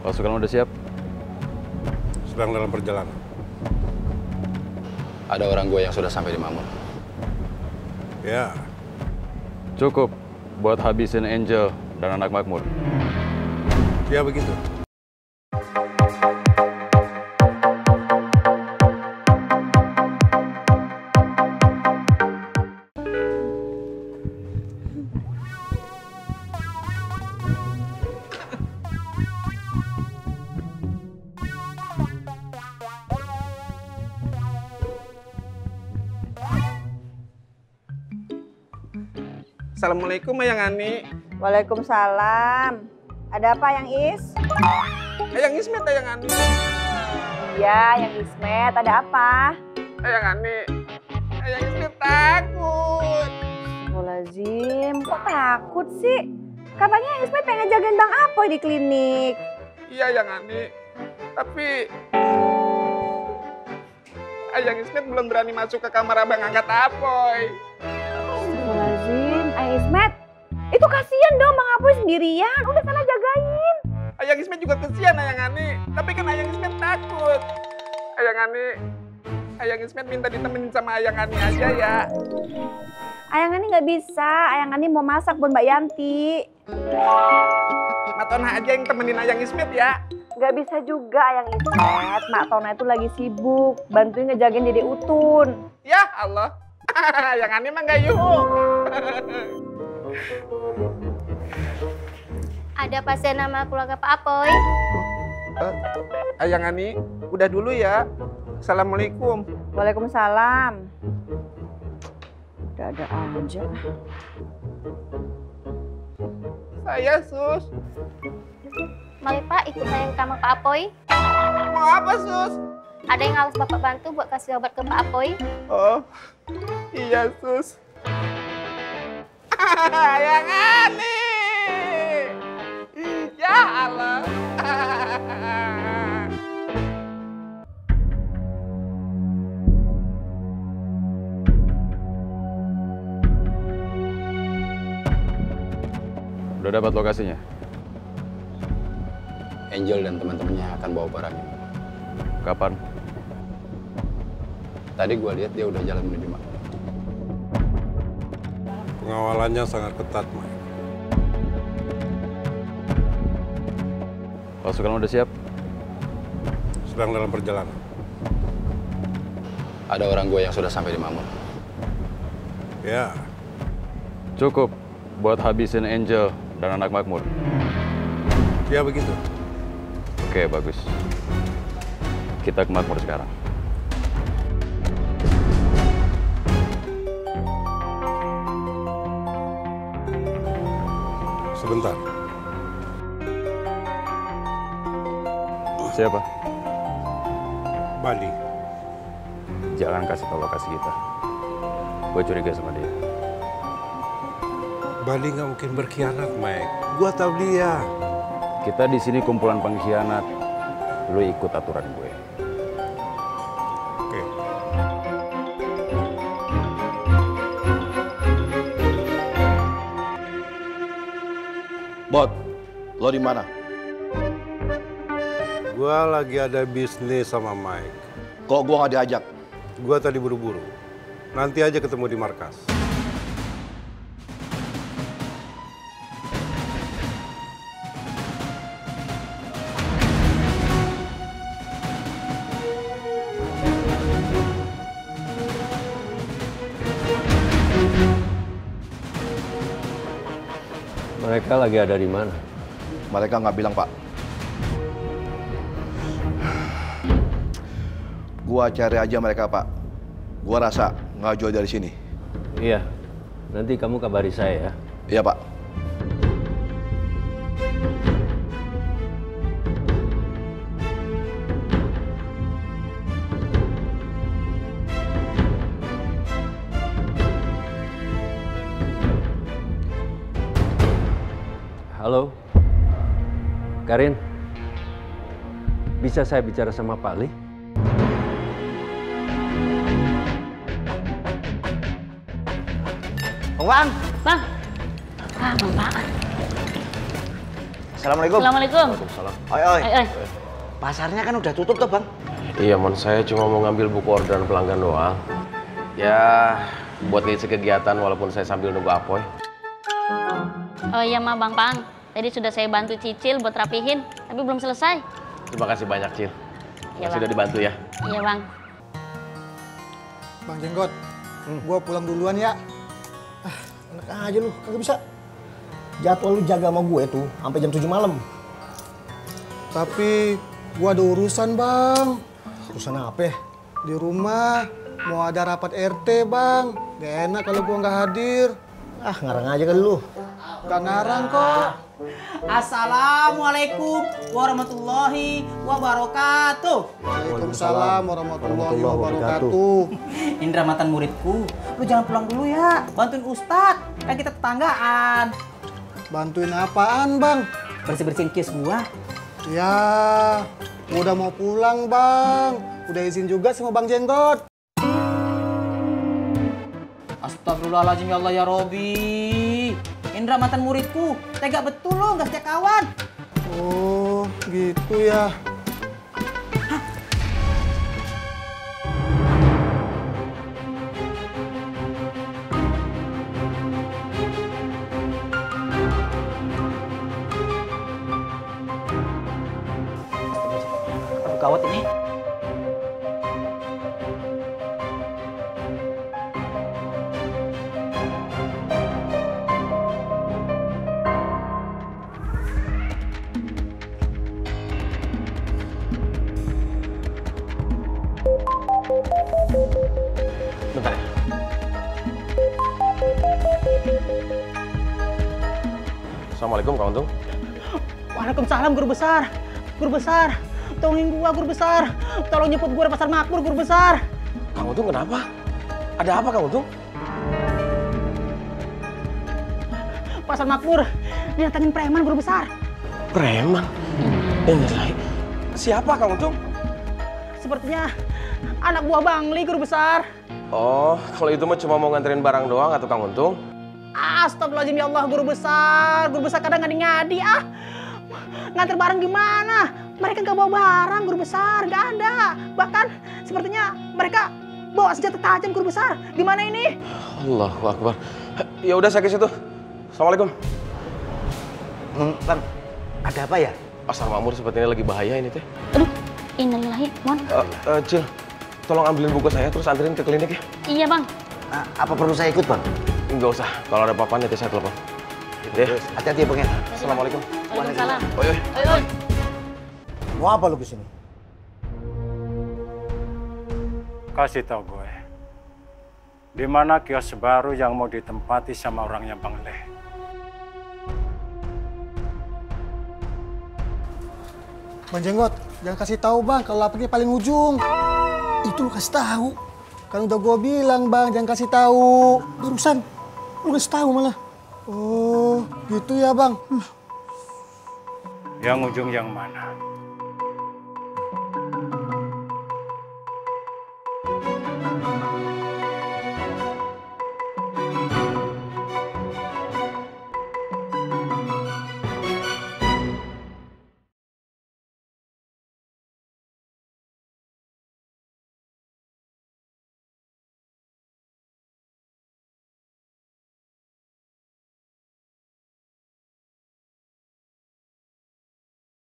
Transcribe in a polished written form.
Pasukan udah siap? Sedang dalam perjalanan. Ada orang gue yang sudah sampai di Mamur. Ya. Cukup buat habisin Angel dan anak Makmur. Ya begitu. Assalamualaikum Ayang Ani. Waalaikumsalam. Ada apa Yang Is? Ayang Ismet, Ayang Ani. Iya, Yang Ismet. Ada apa? Ayang Ani. Ayang Ismet takut. Astagfirullahaladzim. Kok takut sih? Katanya Yang Ismet pengen jagain Bang Apoy di klinik. Iya Ayang Ani. Tapi Ayang Ismet belum berani masuk ke kamar Abang angkat Apoy. Astagfirullahaladzim. Ayang Ismet, itu kasihan dong Bang Apoy sendirian. Udah sana jagain. Ayang Ismet juga kesian Ayang Ani. Tapi kan Ayang Ismet takut. Ayang Ani. Ayang Ismet minta ditemenin sama Ayang Ani aja ya. Ayang Ani nggak bisa. Ayang Ani mau masak buat Mbak Yanti. Mak Tona aja yang temenin Ayang Ismet ya. Nggak bisa juga Ayang Ismet. Mak Tona itu lagi sibuk. Bantuin ngejagain Dede Utun. Ya Allah. Ayang Ani mah nggak yuk. Ada pasien nama keluarga Pak Apoy. Ayang Ani, udah dulu ya. Assalamualaikum. Waalaikumsalam. Udah ada aja. Saya Sus. Mari Pak, ikut saya ke kamar Pak Apoy. Mau apa Sus? Ada yang harus Bapak bantu buat kasih obat ke Pak Apoy. Oh, iya Sus. Ayang Ani. Ya Allah. Udah dapat lokasinya? Angel dan teman-temannya akan bawa barangnya. Kapan? Tadi gua lihat dia udah jalan menuju Makmur. Pengawalannya sangat ketat, Mike. Pasukan udah siap? Sedang dalam perjalanan. Ada orang gue yang sudah sampai di Mamur. Ya. Cukup buat habisin Angel dan anak Makmur. Ya begitu. Oke, bagus. Kita ke Makmur sekarang. Sebentar. Siapa? Bali. Jangan kasih tahu lokasi kita. Gue curiga sama dia. Bali nggak mungkin berkhianat, Mike. Gua tahu dia. Kita di sini kumpulan pengkhianat. Lu ikut aturan gue. Oke. Bot, lo di mana? Gua lagi ada bisnis sama Mike. Kok gua nggak diajak? Gua tadi buru-buru. Nanti aja ketemu di markas. Mereka lagi ada di mana? Mereka nggak bilang, Pak. Gua cari aja mereka, Pak. Gua rasa nggak jauh dari sini. Iya, nanti kamu kabari saya ya. Iya, Pak. Halo, Karin. Bisa saya bicara sama Pak Ali? Bang. Bang. Ah, Bang. Assalamualaikum. Assalamualaikum. Waalaikumsalam. Oi, oi. Oi. Pasarnya kan udah tutup tuh, Bang. Iya, Mon. Saya cuma mau ngambil buku orderan pelanggan doang. Ya, buat ngisi kegiatan walaupun saya sambil nunggu Apoy. Oh iya mah Bang Pang. Tadi sudah saya bantu Cicil buat rapihin, tapi belum selesai. Terima kasih banyak, Cil. Iya, Sudah Bang. dibantu ya. Iya Bang. Bang Jenggot, gua pulang duluan ya. Enak aja lu, kagak bisa. Jadwal lu jaga sama gue tuh sampai jam 7 malam. Tapi gua ada urusan, Bang. Urusan apa? Di rumah mau ada rapat RT, Bang. Gak enak kalau gua nggak hadir. Ah, ngarang aja kali lu. Gak ngarang kok. Assalamualaikum warahmatullahi wabarakatuh. Waalaikumsalam warahmatullahi wabarakatuh. Indra mantan muridku, lu jangan pulang dulu ya. Bantuin Ustadz, kan kita tetanggaan. Bantuin apaan, Bang? Bersih-bersihin kios gua. Ya, gua udah mau pulang, Bang. Udah izin juga sama Bang Jenggot. Astagfirullahaladzim ya Allah ya Robi. Indra mantan muridku, tega betul lo nggak setia kawan. Oh, gitu ya. Aduh gawat ini. Bentar ya. Assalamualaikum, Kang Untung. Waalaikumsalam guru besar. Guru besar, tolongin gua guru besar. Tolong nyebut gua di pasar makmur guru besar. Kang Untung kenapa? Ada apa, Kang Untung? Pasar makmur didatangin preman guru besar. Preman? Ini lagi. Siapa, Kang Untung? Sepertinya anak buah Bangli guru besar. Oh, kalau itu mah cuma mau nganterin barang doang atau Kang Untung? Astagfirullahaladzim ya Allah guru besar. Guru besar kadang ngadi-ngadi ah. Nganter barang gimana? Mereka nggak bawa barang guru besar, nggak ada. Bahkan sepertinya mereka bawa senjata tajam guru besar. Gimana ini? Allahu Akbar. Ya udah saya ke situ. Assalamualaikum. Bang, ada apa ya? Pasar Makmur sepertinya lagi bahaya ini teh. Aduh, innalillahi, Mon. Cil, tolong ambilin buku saya terus anterin ke klinik ya. Iya Bang. Apa perlu saya ikut, Bang? Enggak usah. Kalau ada apa-apa nanti saya telepon. Ya. Hati-hati ya, Bang ya. Assalamualaikum. Waalaikumsalam. Oi, oi. Oi, oi. Mau apa lu kesini? Kasih tau gue, di mana kios baru yang mau ditempati sama orangnya Bang Leh? Bang Jenggot, jangan kasih tahu, Bang, kalau lapaknya paling ujung. Itu lu kasih tahu. Kan udah gua bilang, Bang, jangan kasih tahu. Barusan lu kasih tahu malah. Oh, gitu ya, Bang. Yang ujung yang mana?